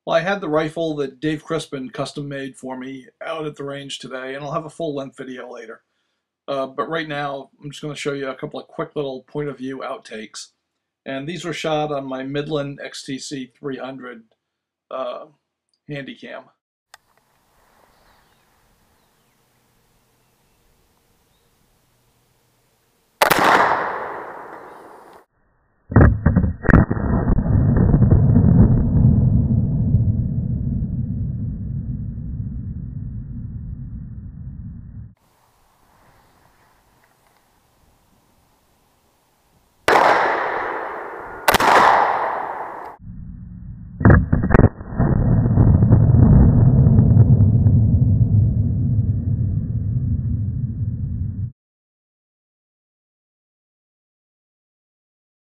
Well, I had the rifle that Dave Crispin custom made for me out at the range today, and I'll have a full length video later. But right now, I'm just going to show you a couple of quick little point of view outtakes. And these were shot on my Midland XTC-300 Handycam.